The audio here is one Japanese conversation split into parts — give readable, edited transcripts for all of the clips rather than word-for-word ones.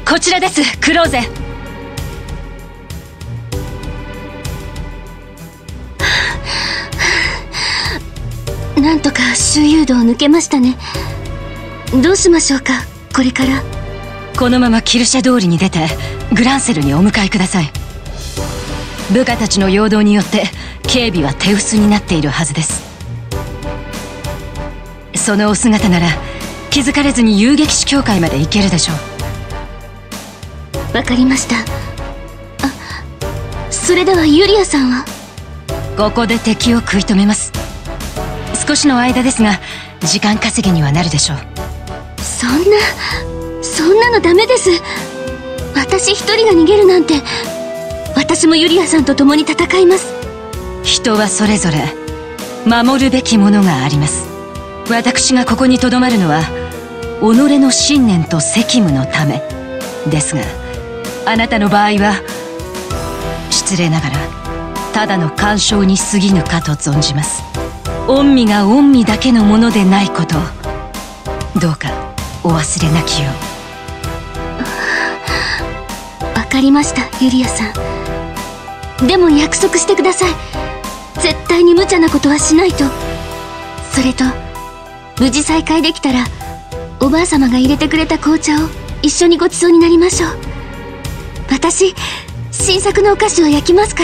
こちらです、クローゼ。 なんとか周遊道を抜けましたね。どうしましょうか、これから。 このままキルシャ通りに出てグランセルにお迎えください。部下たちの陽動によって警備は手薄になっているはずです。そのお姿なら気づかれずに遊撃士協会まで行けるでしょう。 わかりました。それではユリアさんは？ ここで敵を食い止めます。少しの間ですが時間稼ぎにはなるでしょう。 そんなのダメです。私一人が逃げるなんて。私もユリアさんと共に戦います。 人はそれぞれ守るべきものがあります。私がここにとどまるのは己の信念と責務のためですが、あなたの場合は失礼ながらただの干渉に過ぎぬかと存じます。御身が御身だけのものでないことをどうかお忘れなきよう。わかりました、ユリアさん。でも約束してください。絶対に無茶なことはしないと。それと無事再会できたらおばあ様が入れてくれた紅茶を一緒にごちそうになりましょう。私新作のお菓子を焼きますから。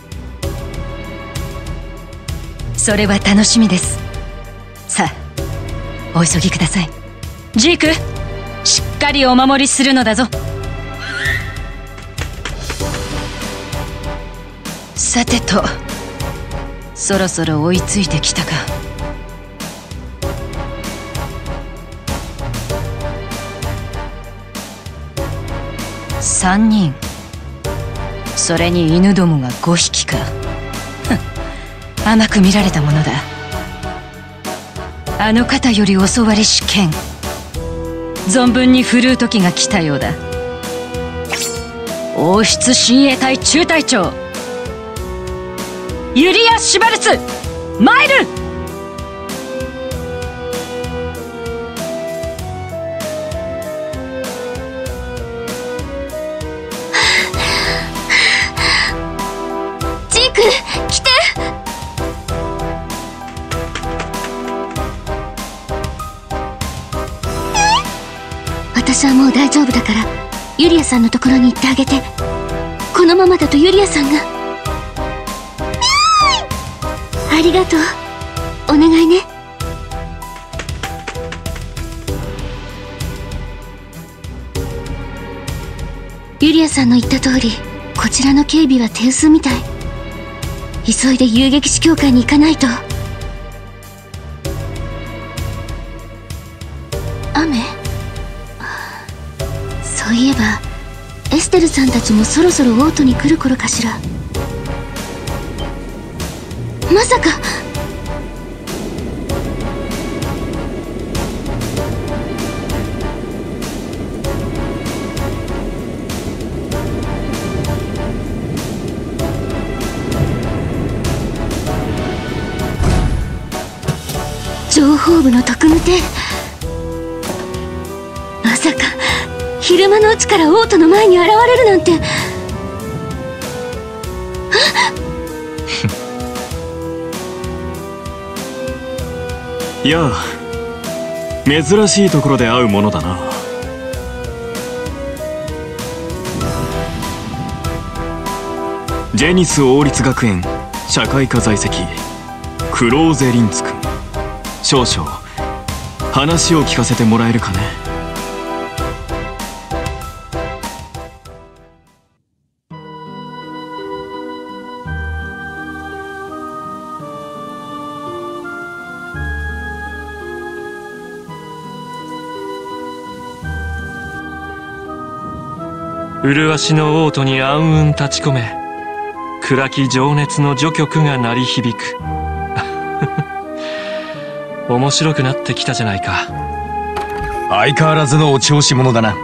それは楽しみです。さあお急ぎください。ジーク、しっかりお守りするのだぞ。さてと、そろそろ追いついてきたか。3人、それに犬どもが5匹か。甘く見られたものだ。あの方より教わりし剣、存分に振るう時が来たようだ。王室親衛隊中隊長ユリア・シュバルツ、参る。 ジーク、来て。私はもう大丈夫だからユリアさんのところに行ってあげて。このままだとユリアさんが。ありがとう。お願いね。ユリアさんの言った通りこちらの警備は手薄みたい。急いで遊撃士協会に行かないと。雨？そういえばエステルさんたちもそろそろオートに来る頃かしら。まさか。情報部の特務艇。まさか昼間のうちからオートの前に現れるなんて。 いや、珍しいところで会うものだな。ジェニス王立学園社会科在籍クローゼリンツ君、少々話を聞かせてもらえるかね。 麗しの王都に暗雲立ち込め、暗き情熱の序曲が鳴り響く。面白くなってきたじゃないか。 相変わらずのお調子者だな。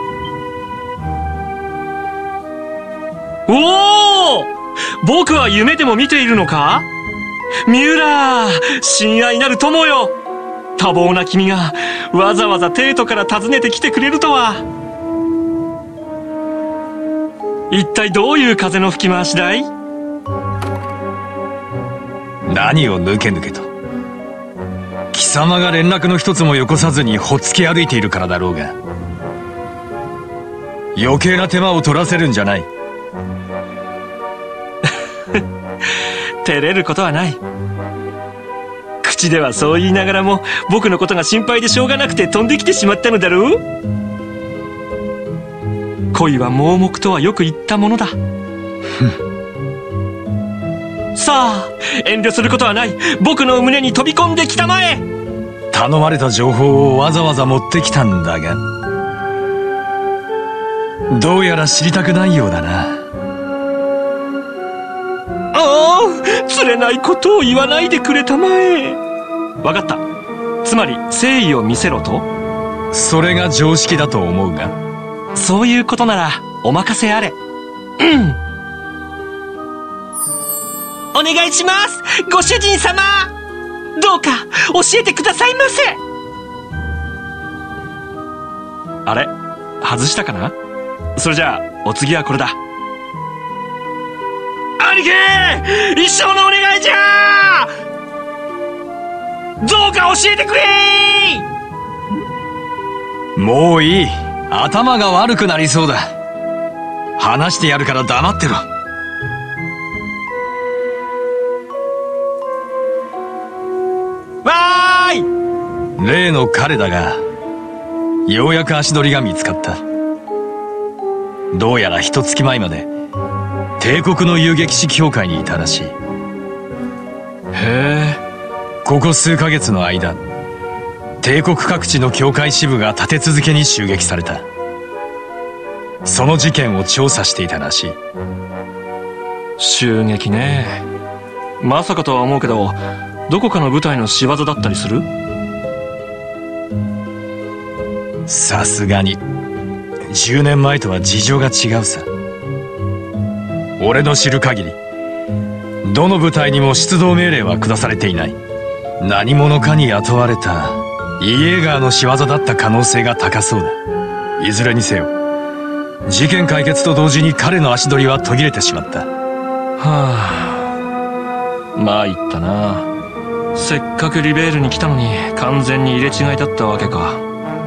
おお、僕は夢でも見ているのか。ミュラー、親愛なる友よ。多忙な君がわざわざ帝都から訪ねてきてくれるとは。 一体どういう風の吹き回しだい？ 何を抜け抜けと。貴様が連絡の一つもよこさずにほっつき歩いているからだろうが、余計な手間を取らせるんじゃない。 照れることはない。口ではそう言いながらも僕のことが心配でしょうがなくて飛んできてしまったのだろう。恋は盲目とはよく言ったものだ。さあ、遠慮することはない。僕の胸に飛び込んできたまえ。 頼まれた情報をわざわざ持ってきたんだが、どうやら知りたくないようだな。 ああ、釣れないことを言わないでくれたまえ。わかった。つまり誠意を見せろと？ それが常識だと思うが。 そういうことならお任せあれ。お願いします、ご主人様。どうか教えてくださいませ。あれ、外したかな？それじゃあお次はこれだ。兄貴、一生のお願いじゃ。どうか教えてくれ。 もういい。頭が悪くなりそうだ。話してやるから黙ってろ。 わーい。 例の彼だが、ようやく足取りが見つかった。どうやら1月前まで帝国の遊撃士協会にいたらしい。へえ。 ここ数ヶ月の間、帝国各地の教会支部が立て続けに襲撃された。その事件を調査していたらしい。 襲撃ね。まさかとは思うけど、どこかの部隊の仕業だったりする？ さすがに10年前とは事情が違うさ。俺の知る限り、どの部隊にも出動命令は下されていない。何者かに雇われたイエーガーの仕業だった可能性が高そうだ。いずれにせよ、事件解決と同時に彼の足取りは途切れてしまった。 はあ、参ったな。せっかくリベールに来たのに完全に入れ違いだったわけか。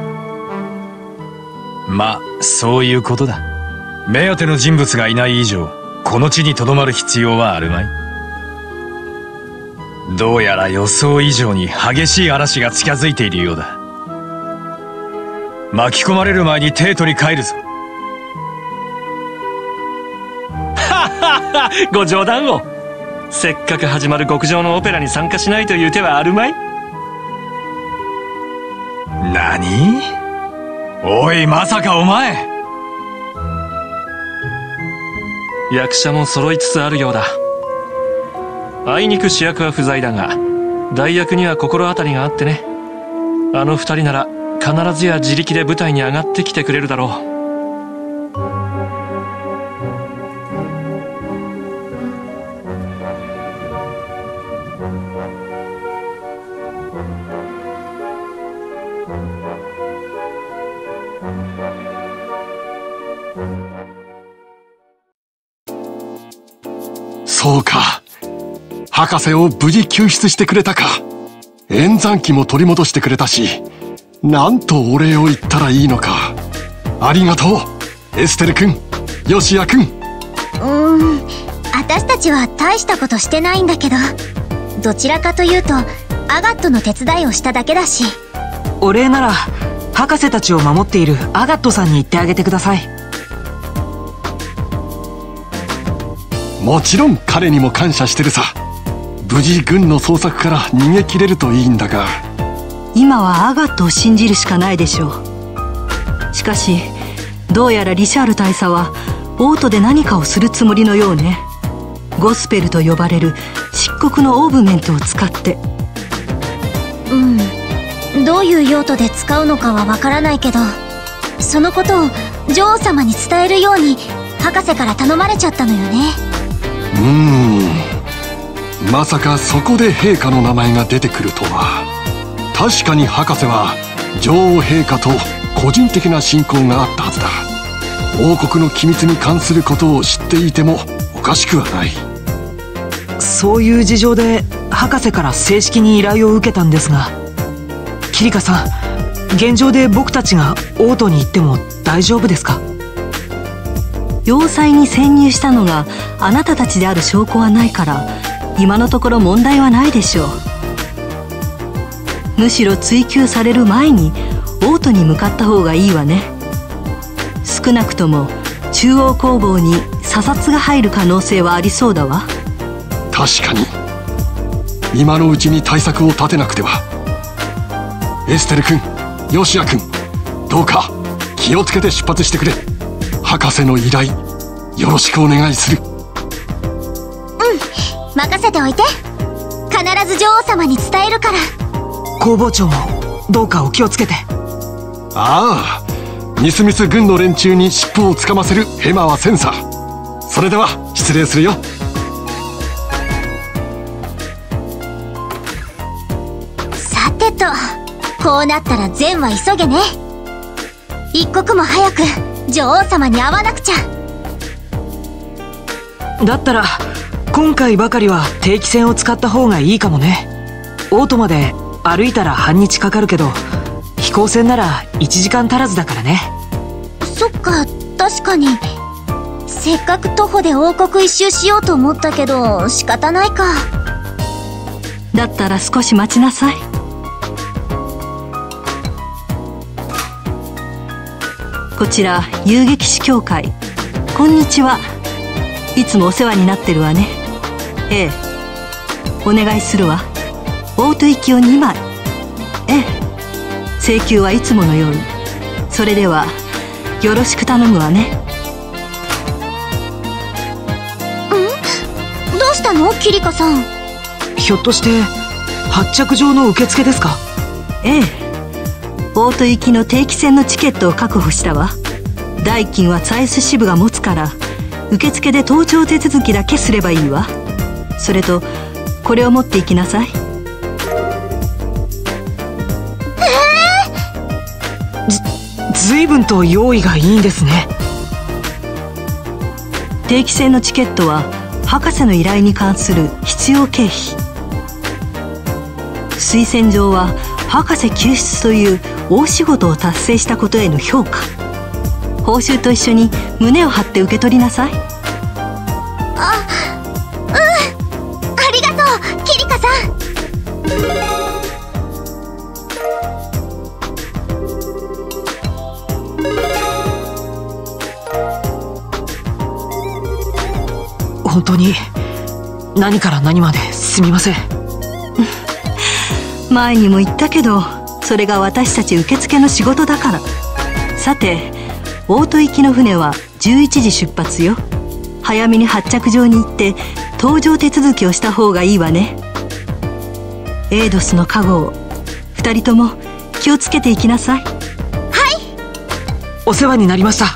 まあそういうことだ。目当ての人物がいない以上、この地に留まる必要はあるまい。どうやら予想以上に激しい嵐が近づいているようだ。巻き込まれる前に帝都に帰るぞ。 ははは、ご冗談を。せっかく始まる極上のオペラに参加しないという手はあるまい？ 何？おい、まさかお前。 役者も揃いつつあるようだ。あいにく主役は不在だが、代役には心当たりがあってね。あの二人なら必ずや自力で舞台に上がってきてくれるだろう。 そうか。博士を無事救出してくれたか。演算機も取り戻してくれたし、なんとお礼を言ったらいいのか。ありがとう、エステル君、ヨシア君。 私たちは大したことしてないんだけど、どちらかというとアガットの手伝いをしただけだし。 お礼なら博士たちを守っているアガットさんに言ってあげてください。 もちろん彼にも感謝してるさ。無事軍の捜索から逃げ切れるといいんだが。 今はアガットを信じるしかないでしょう。しかしどうやらリシャール大佐はオートで何かをするつもりのようね。ゴスペルと呼ばれる漆黒のオーブメントを使って。 どういう用途で使うのかはわからないけど、そのことを女王様に伝えるように博士から頼まれちゃったのよね。 まさかそこで陛下の名前が出てくるとは。確かに博士は女王陛下と個人的な親交があったはずだ。 王国の機密に関することを知っていてもおかしくはない。 そういう事情で博士から正式に依頼を受けたんですが、キリカさん、現状で僕たちが王都に行っても大丈夫ですか？ 要塞に潜入したのがあなたたちである証拠はないから、今のところ問題はないでしょう。むしろ追及される前に王都に向かった方がいいわね。少なくとも中央工房に査察が入る可能性はありそうだわ。 確かに今のうちに対策を立てなくては。エステル君、ヨシア君、どうか気をつけて出発してくれ。博士の依頼よろしくお願いする。 任せておいて。必ず女王様に伝えるから。 工房長もどうかお気をつけて。 ああ、ミスミス軍の連中に尻尾をつかませるヘマはセンサー。それでは失礼するよ。 さてと、こうなったら善は急げね。一刻も早く女王様に会わなくちゃ。 だったら今回ばかりは定期船を使った方がいいかもね。王都まで歩いたら半日かかるけど、飛行船なら1時間足らずだからね。 そっか、確かに。せっかく徒歩で王国一周しようと思ったけど仕方ないか。 だったら少し待ちなさい。こちら遊撃士協会。こんにちは。いつもお世話になってるわね。ええ、お願いするわ。王都行きを2枚。ええ、請求はいつものように。それではよろしく頼むわね。 どうしたの、キリカさん。 ひょっとして発着場の受付ですか？ ええ、王都行きの定期船のチケットを確保したわ。代金はサイス支部が持つから、受付で搭乗手続きだけすればいいわ。それとこれを持って行きなさい。 ずいぶんと用意がいいんですね。 定期船のチケットは博士の依頼に関する必要経費。推薦状は博士救出という大仕事を達成したことへの評価。報酬と一緒に胸を張って受け取りなさい。 ありがとう、キリカさん。 本当に何から何まですみません。 前にも言ったけど、それが私たち受付の仕事だから。さて、王都行きの船は11時出発よ。早めに発着場に行って搭乗手続きをした方がいいわね。エイドスの加護を2人とも気をつけていきなさい。はい。 お世話になりました。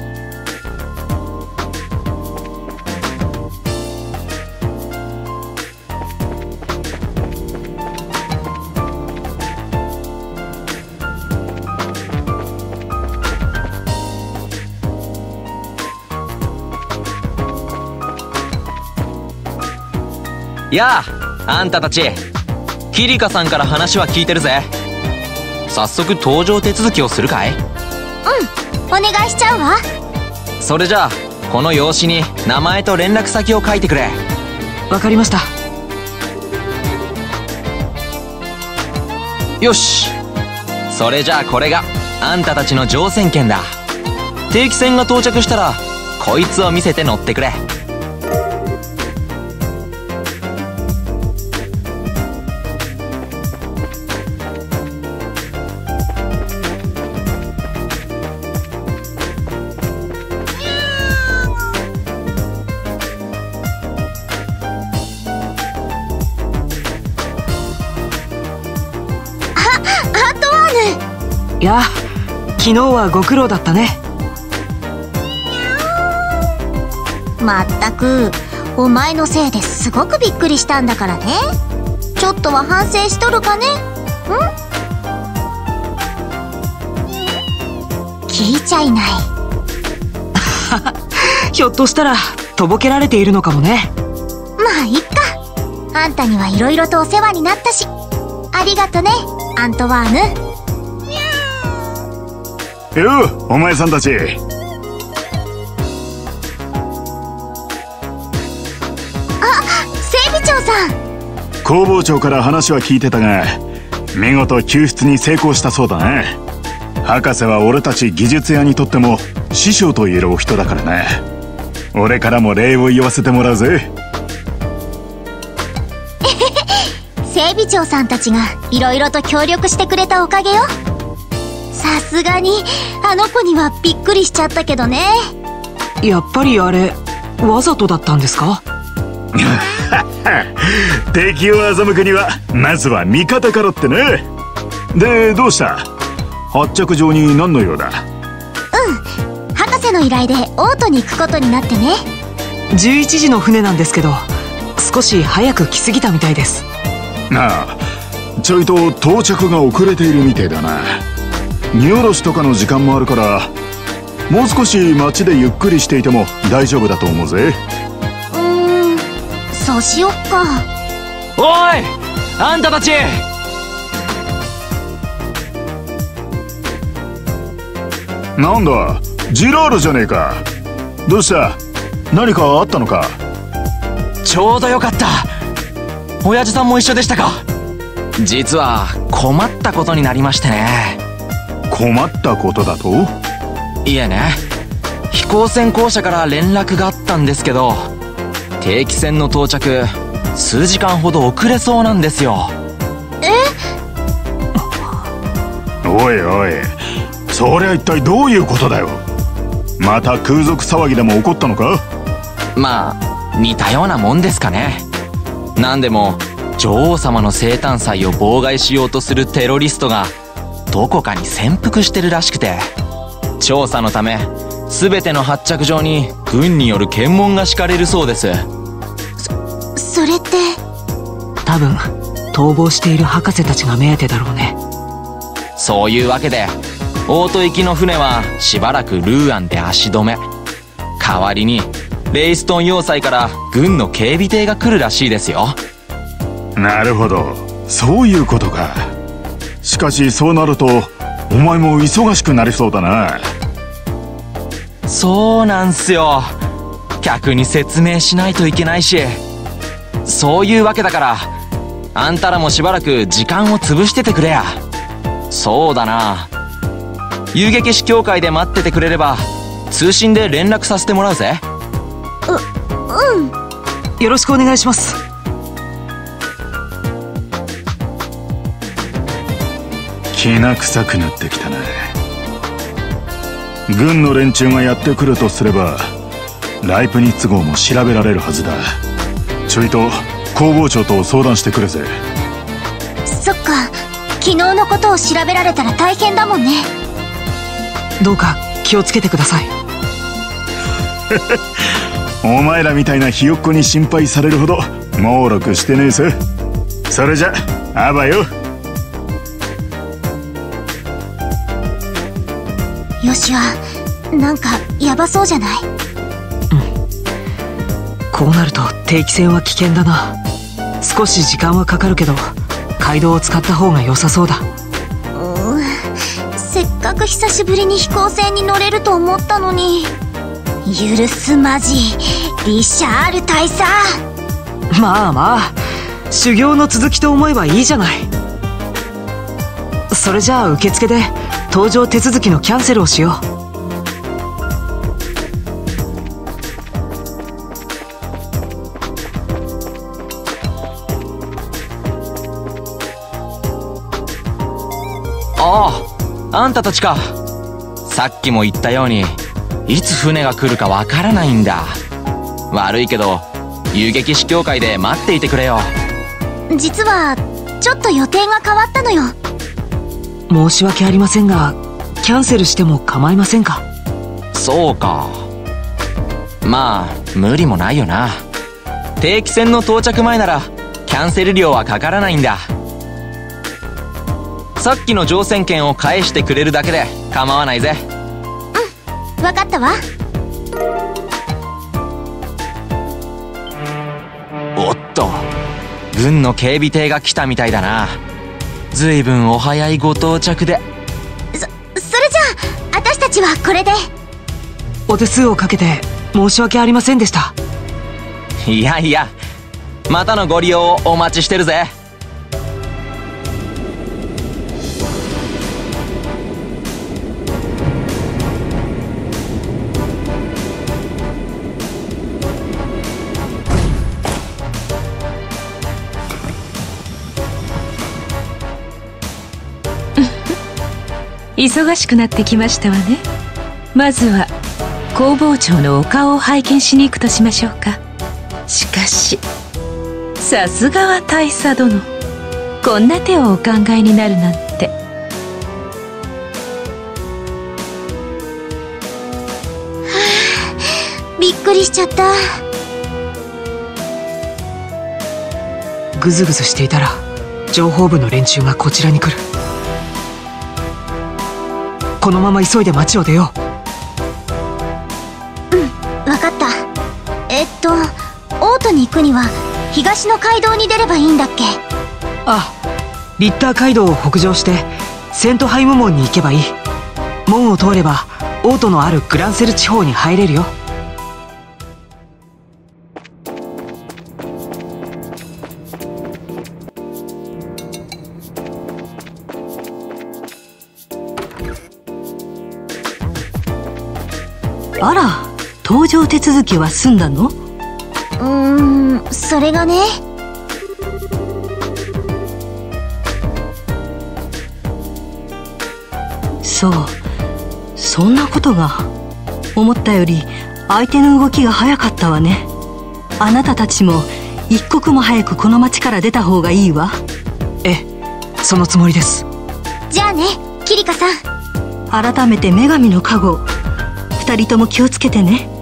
やあ、あんたたち。キリカさんから話は聞いてるぜ。早速搭乗手続きをするかい？ お願いしちゃうわ。 それじゃあこの用紙に名前と連絡先を書いてくれ。 わかりました。 よし、それじゃあこれがあんたたちの乗船券だ。定期船が到着したらこいつを見せて乗ってくれ。 いや、昨日はご苦労だったね。 まったく、お前のせいですごくびっくりしたんだからね。ちょっとは反省しとるかね。聞いちゃいない。 ひょっとしたらとぼけられているのかもね。 まあいっか。あんたにはいろいろとお世話になったし、ありがとね、アントワーヌ。 よう、お前さんたち。 あ、整備長さん。 工房長から話は聞いてたが、見事救出に成功したそうだね。博士は俺たち技術屋にとっても師匠と言えるお人だからね。俺からも礼を言わせてもらうぜ。 整備長さんたちがいろいろと協力してくれたおかげよ。さすがにあの子にはびっくりしちゃったけどね。 やっぱりあれわざとだったんですか？ 敵を欺くにはまずは味方からってね。で、どうした？発着場に何の用だ？ うん、博士の依頼でオートに行くことになってね。 11時の船なんですけど、少し早く来すぎたみたいです。 ああ、ちょいと到着が遅れているみてえだな。荷下ろしとかの時間もあるから、もう少し街でゆっくりしていても大丈夫だと思うぜ。 そうしよっか。 おい、あんたたち。 なんだ、ジラールじゃねえか。どうした？何かあったのか？ ちょうどよかった。親父さんも一緒でしたか。実は困ったことになりましてね。 困ったことだと？ いえね、飛行船公社から連絡があったんですけど、定期船の到着数時間ほど遅れそうなんですよ。 おいおい、そりゃ一体どういうことだよ。また空賊騒ぎでも起こったのか？ まあ似たようなもんですかね。なんでも女王様の生誕祭を妨害しようとするテロリストがどこかに潜伏してるらしくて、調査のため全ての発着場に軍による検問が敷かれるそうです。 それって多分逃亡している博士たちが目当てだろうね。 そういうわけでオート行きの船はしばらくルーアンで足止め。代わりにレイストン要塞から軍の警備艇が来るらしいですよ。 なるほど、そういうことか。しかしそうなるとお前も忙しくなりそうだな。 そうなんすよ。客に説明しないといけないし、そういうわけだからあんたらもしばらく時間を潰しててくれや。そうだな、遊撃士協会で待っててくれれば通信で連絡させてもらうぜ。 うん。 よろしくお願いします。 きな臭くなってきたな。軍の連中がやってくるとすればライプニッツ号も調べられるはずだ。ちょいと工房長と相談してくれぜ。 そっか、昨日のことを調べられたら大変だもんね。 どうか気をつけてください。 お前らみたいなひよっこに心配されるほど猛録してねえさ。それじゃあばよ。 よしはなんかヤバそうじゃない？ こうなると定期船は危険だな。少し時間はかかるけど街道を使った方が良さそうだ。 せっかく久しぶりに飛行船に乗れると思ったのに。許すまじリシャール大佐。 まあまあ、修行の続きと思えばいいじゃない。それじゃあ受付で搭乗手続きのキャンセルをしよう。 ああ、あんたたちか。さっきも言ったようにいつ船が来るかわからないんだ。悪いけど遊撃士協会で待っていてくれよ。 実はちょっと予定が変わったのよ。 申し訳ありませんがキャンセルしても構いませんか？ そうか。まあ無理もないよな。定期船の到着前ならキャンセル料はかからないんだ。さっきの乗船券を返してくれるだけで構わないぜ。 うん、分かったわ。 軍の警備艇が来たみたいだな。ずいぶんお早いご到着で。 それじゃあ私たちはこれで。 お手数をかけて申し訳ありませんでした。 いやいや、またのご利用をお待ちしてるぜ。 忙しくなってきましたわね。まずは工房長のお顔を拝見しに行くとしましょうか。しかしさすがは大佐殿、こんな手をお考えになるなんて。 びっくりしちゃった。 グズグズしていたら情報部の連中がこちらに来る。このまま急いで町を出よう。わかった。オートに行くには東の街道に出ればいいんだっけ？ あ、リッター街道を北上してセントハイム門に行けばいい。門を通ればオートのあるグランセル地方に入れるよ。 あら、搭乗手続きは済んだの？ それがね。 そう、そんなことが。思ったより相手の動きが早かったわね。あなたたちも一刻も早くこの町から出た方がいいわ。 ええ、そのつもりです。 じゃあね、キリカさん。 改めて女神の加護、二人とも気をつけてね。